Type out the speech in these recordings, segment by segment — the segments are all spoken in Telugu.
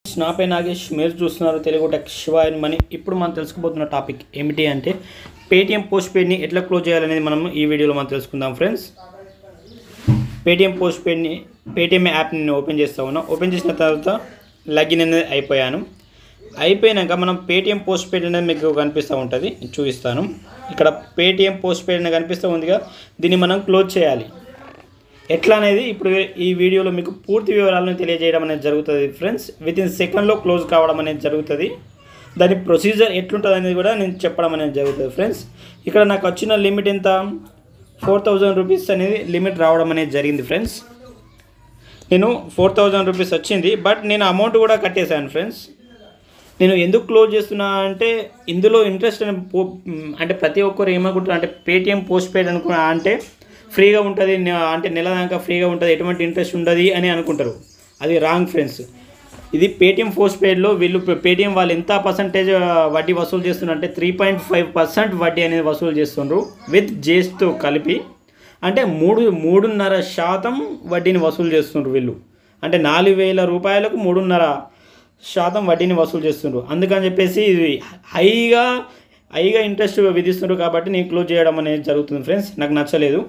నా పేరు నాగేష్, మీరు చూస్తున్నారు Telugu tech Shiva and money. ఇప్పుడు మనం తెలుసుకోబోతున్న టాపిక్ ఏమిటి అంటే పేటిఎం పోస్ట్ పెయిడ్ని ఎట్లా క్లోజ్ చేయాలనేది మనం ఈ వీడియోలో మనం తెలుసుకుందాం ఫ్రెండ్స్. పేటిఎం పోస్ట్ పెయిడ్ని పేటిఎం యాప్ని నేను ఓపెన్ చేస్తా ఉన్నా. ఓపెన్ చేసిన తర్వాత లాగిన్ అనేది అయిపోయాక మనం పేటిఎం పోస్ట్ పెయిడ్ అనేది మీకు కనిపిస్తూ ఉంటుంది, చూపిస్తాను. ఇక్కడ పేటిఎం పోస్ట్ పెయిడ్ అనేది కనిపిస్తూ ఉందిగా, దీన్ని మనం క్లోజ్ చేయాలి. ఎట్లా అనేది ఇప్పుడు ఈ వీడియోలో మీకు పూర్తి వివరాలను తెలియజేయడం అనేది జరుగుతుంది ఫ్రెండ్స్. వితిన్ సెకండ్లో క్లోజ్ కావడం అనేది జరుగుతుంది. దాని ప్రొసీజర్ ఎట్లుంటుంది అనేది కూడా నేను చెప్పడం అనేది జరుగుతుంది ఫ్రెండ్స్. ఇక్కడ నాకు వచ్చిన లిమిట్ ఎంత, 4000 రూపీస్ అనేది లిమిట్ రావడం అనేది జరిగింది ఫ్రెండ్స్. నేను 4000 రూపీస్ వచ్చింది, బట్ నేను అమౌంట్ కూడా కట్టేశాను ఫ్రెండ్స్. నేను ఎందుకు క్లోజ్ చేస్తున్నా అంటే ఇందులో ఇంట్రెస్ట్ అంటే ప్రతి ఒక్కరు ఏమనుకుంటారు అంటే పేటిఎం పోస్ట్ పెయిడ్ అంటే ఫ్రీగా ఉంటుంది, అంటే నెల దాకా ఫ్రీగా ఉంటుంది, ఎటువంటి ఇంట్రెస్ట్ ఉండదు అని అనుకుంటారు. అది రాంగ్ ఫ్రెండ్స్. ఇది పేటిఎం పోస్ట్ పెయిడ్లో వీళ్ళు పేటిఎం వాళ్ళు ఎంత పర్సంటేజ్ వడ్డీ వసూలు చేస్తున్నారు అంటే 3.5% వడ్డీ అనేది వసూలు చేస్తున్నారు విత్ జిఎస్టీతో కలిపి. అంటే 3.5% వడ్డీని వసూలు చేస్తున్నారు వీళ్ళు. అంటే 4000 రూపాయలకు 3.5% వడ్డీని వసూలు చేస్తున్నారు. అందుకని చెప్పేసి ఇది హైగా ఇంట్రెస్ట్ విధిస్తున్నారు. కాబట్టి నేను క్లోజ్ చేయడం అనేది జరుగుతుంది ఫ్రెండ్స్. నాకు నచ్చలేదు.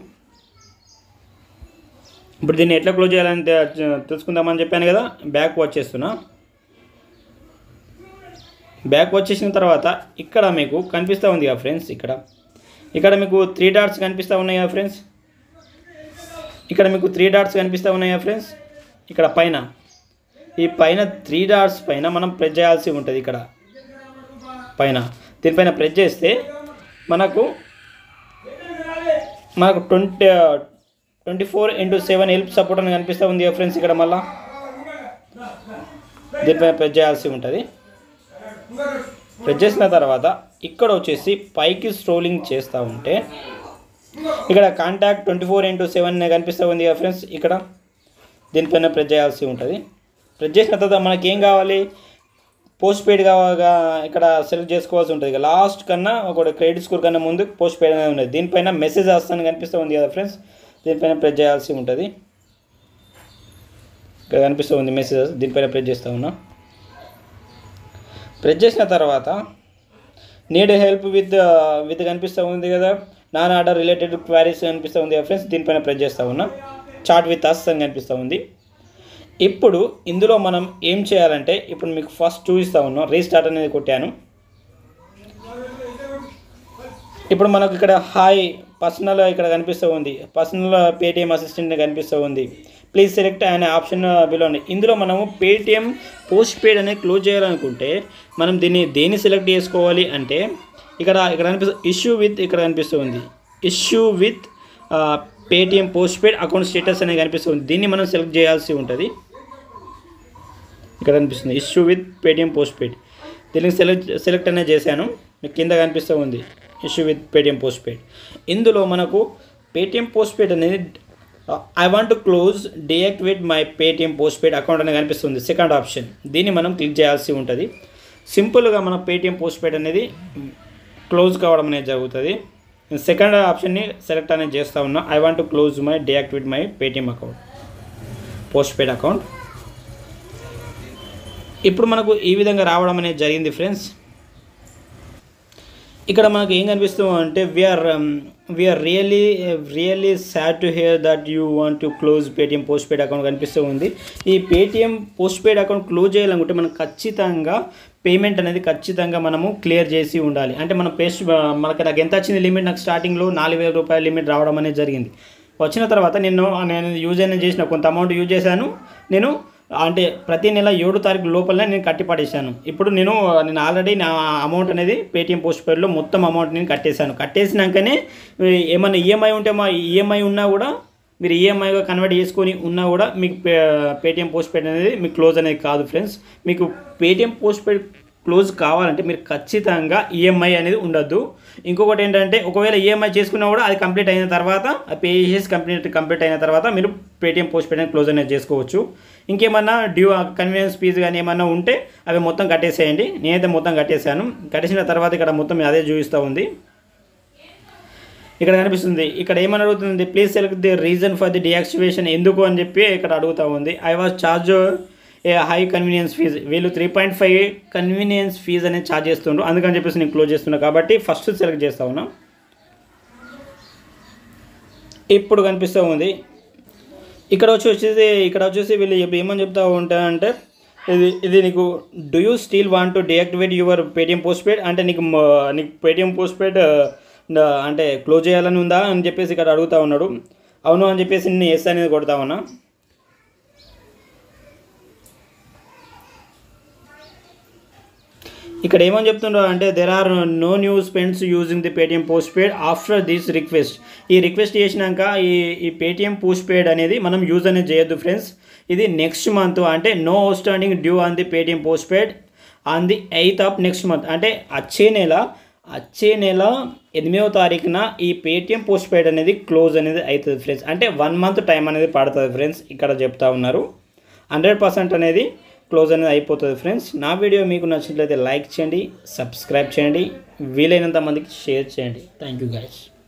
ఇప్పుడు దీన్ని ఎట్లా క్లోజ్ చేయాలని తెలుసుకుందామని చెప్పాను కదా. బ్యాక్ వచ్చేస్తున్నా. బ్యాక్ వచ్చేసిన తర్వాత ఇక్కడ మీకు కనిపిస్తూ ఉంది కదా ఫ్రెండ్స్, ఇక్కడ మీకు 3 డాట్స్ కనిపిస్తూ ఉన్నాయి కదా ఫ్రెండ్స్. ఇక్కడ మీకు 3 డాట్స్ కనిపిస్తూ ఉన్నాయి కదా ఫ్రెండ్స్. ఇక్కడ పైన ఈ పైన 3 డాట్స్ పైన మనం ప్రెస్ చేయాల్సి ఉంటుంది. ఇక్కడ పైన దీనిపైన ప్రెస్ చేస్తే మనకు 24/7 హెల్ప్ సపోర్ట్ అని కనిపిస్తూ ఉంది ఫ్రెండ్స్. ఇక్కడ మళ్ళీ దీనిపైన ప్రెస్ చేయాల్సి ఉంటుంది. ప్రెస్ చేసిన తర్వాత ఇక్కడ వచ్చేసి పైకి స్క్రోలింగ్ చేస్తూ ఉంటే ఇక్కడ కాంటాక్ట్ 24/7 అని కనిపిస్తూ ఉంది కదా ఫ్రెండ్స్. ఇక్కడ దీనిపైన ప్రెస్ చేయాల్సి ఉంటుంది. ప్రెస్ చేసిన తర్వాత మనకి ఏం కావాలి, పోస్ట్ పెయిడ్ కావాగా ఇక్కడ సెలెక్ట్ చేసుకోవాల్సి ఉంటుంది. లాస్ట్ కన్నా ఒక క్రెడిట్ స్కోర్ కన్నా ముందు పోస్ట్ పెయిడ్ అనేది ఉన్నది. దీనిపైన మెసేజ్ వస్తాను కనిపిస్తూ ఉంది కదా ఫ్రెండ్స్. దీనిపైన ప్రెస్ చేయాల్సి ఉంటుంది. ఇక్కడ కనిపిస్తూ ఉంది మెసేజ్, దీనిపైన ప్రెస్ చేస్తూ ఉన్నా. ప్రెస్ చేసిన తర్వాత నీడ్ హెల్ప్ విత్ కనిపిస్తూ ఉంది కదా, నాన్ ఆర్డర్ రిలేటెడ్ క్వారీస్ కనిపిస్తూ ఉంది కదా ఫ్రెండ్స్. దీనిపైన ప్రెస్ చేస్తూ ఉన్నా. చాట్ విత్ అస్ అని కనిపిస్తూ ఉంది. ఇప్పుడు ఇందులో మనం ఏం చేయాలంటే ఇప్పుడు మీకు ఫస్ట్ చూపిస్తూ ఉన్నాం. రీస్టార్ట్ అనేది కొట్టాను. ఇప్పుడు మనకు ఇక్కడ హాయ్ పర్సనల్ ఇక్కడ కనిపిస్తూ ఉంది. పర్సనల్ పేటిఎం అసిస్టెంట్ కనిపిస్తూ ఉంది. ప్లీజ్ సెలెక్ట్ అనే ఆప్షన్ బిలో ఉంది. ఇందులో మనము పేటిఎం పోస్ట్ పెయిడ్ అనేది క్లోజ్ చేయాలనుకుంటే మనం దేన్ని సెలెక్ట్ చేసుకోవాలి అంటే ఇక్కడ కనిపిస్తుంది ఇష్యూ విత్, ఇక్కడ కనిపిస్తూ ఉంది issue with Paytm postpaid account status అనేది కనిపిస్తుంది. దీన్ని మనం సెలెక్ట్ చేయాల్సి ఉంటుంది. ఇక్కడ కనిపిస్తుంది issue with Paytm postpaid. దీనికి సెలెక్ట్ అనేది చేశాను. మీకు కింద కనిపిస్తూ ఉంది issue with Paytm postpaid. ఇందులో మనకు పేటిఎం పోస్ట్ పెయిడ్ అనేది I want to close deactivate my Paytm postpaid account అనేది కనిపిస్తుంది, సెకండ్ ఆప్షన్. దీన్ని మనం క్లిక్ చేయాల్సి ఉంటుంది. సింపుల్గా మన పేటిఎం పోస్ట్ పెయిడ్ అనేది క్లోజ్ కావడం అనేది జరుగుతుంది. సెకండ్ ఆప్షన్ని సెలెక్ట్ అనేది చేస్తూ ఉన్నా. I want to close my deactivate my Paytm account postpaid account. ఇప్పుడు మనకు ఈ విధంగా రావడం అనేది జరిగింది ఫ్రెండ్స్. ఇక్కడ మనకు ఏం కనిపిస్తుంది అంటే we are really sad to hear that you want to close Paytm postpaid account కనిపిస్తూ ఉంది. ఈ Paytm postpaid account close చేయాలనుకుంటే మనం ఖచ్చితంగా పేమెంట్ అనేది ఖచ్చితంగా మనము క్లియర్ చేసి ఉండాలి. అంటే మనకు నాకు ఎంత వచ్చింది లిమిట్, నాకు స్టార్టింగ్లో 4000 రూపాయల లిమిట్ రావడం అనేది జరిగింది. వచ్చిన తర్వాత నేను యూజ్ అనేది చేసిన కొంత అమౌంట్ యూజ్ చేశాను. నేను అంటే ప్రతి నెల 7వ తారీఖు లోపలనే నేను కట్టి పడేశాను. ఇప్పుడు నేను ఆల్రెడీ నా అమౌంట్ అనేది పేటిఎం పోస్ట్ పెయిడ్లో మొత్తం అమౌంట్ నేను కట్టేశాను. కట్టేసినాకనే ఏమైనా ఈఎంఐ ఉంటే ఈఎంఐ ఉన్నా కూడా మీరు ఈఎంఐగా కన్వర్ట్ చేసుకొని ఉన్నా కూడా మీకు పేటిఎం పోస్ట్ పెయిడ్ అనేది మీకు క్లోజ్ అనేది కాదు ఫ్రెండ్స్. మీకు పేటిఎం పోస్ట్ పెయిడ్ క్లోజ్ కావాలంటే మీరు ఖచ్చితంగా ఈఎంఐ అనేది ఉండద్దు. ఇంకొకటి ఏంటంటే ఒకవేళ ఈఎంఐ చేసుకున్నా కూడా అది కంప్లీట్ అయిన తర్వాత పే చేసి కంప్లీట్ అయిన తర్వాత మీరు పేటిఎం పోస్ట్ పెయిడ్ క్లోజ్ అనేది చేసుకోవచ్చు. ఇంకేమన్నా కన్వీనియన్స్ ఫీజు కానీ ఏమన్నా ఉంటే అవి మొత్తం కట్టేసేయండి. నేనైతే మొత్తం కట్టేశాను. కట్టేసిన తర్వాత ఇక్కడ మొత్తం అదే చూపిస్తూ ఉంది. ఇక్కడ కనిపిస్తుంది. ఇక్కడ ఏమని అడుగుతుంది, please select the reason for the deactivation, ఎందుకు అని చెప్పి ఇక్కడ అడుగుతూ ఉంది. I was charge high convenience fees, వీళ్ళు 3.5 కన్వీనియన్స్ ఫీజ్ అనేది ఛార్జ్ చేస్తుండ్రు. అందుకని చెప్పేసి నేను క్లోజ్ చేస్తున్నా కాబట్టి ఫస్ట్ సెలెక్ట్ చేస్తా ఉన్నా. ఇప్పుడు కనిపిస్తూ ఉంది. ఇక్కడ వచ్చేసి వీళ్ళు ఏమని చెప్తా ఉంటారంటే ఇది నీకు do you still want to deactivate your Paytm postpaid అంటే నీకు పేటిఎం పోస్ట్ పెయిడ్ అంటే క్లోజ్ చేయాలని ఉందా అని చెప్పేసి ఇక్కడ అడుగుతా ఉన్నాడు. అవును అని చెప్పేసి నేను ఎస్ అనేది కొడతా ఉన్నా. ఇక్కడ ఏమని చెప్తుండ్రో అంటే there are no new spends using the Paytm postpaid after this request. ఈ రిక్వెస్ట్ చేసినాక ఈ పేటిఎం పోస్ట్ పెయిడ్ అనేది మనం యూజ్ అనేది చేయొద్దు ఫ్రెండ్స్. ఇది నెక్స్ట్ మంత్ అంటే no outstanding due on the Paytm postpaid on the 8th of next month అంటే వచ్చే నెల 8వ తారీఖున ఈ పేటిఎం పోస్ట్ పెయిడ్ అనేది క్లోజ్ అనేది అవుతుంది ఫ్రెండ్స్. అంటే 1 month టైం అనేది పడుతుంది ఫ్రెండ్స్. ఇక్కడ చెప్తా ఉన్నారు 100% అనేది క్లోజ్ అనేది అయిపోతుంది ఫ్రెండ్స్. నా వీడియో మీకు నచ్చినట్లయితే లైక్ చేయండి, సబ్స్క్రైబ్ చేయండి, వీలైనంత మందికి షేర్ చేయండి. Thank you guys.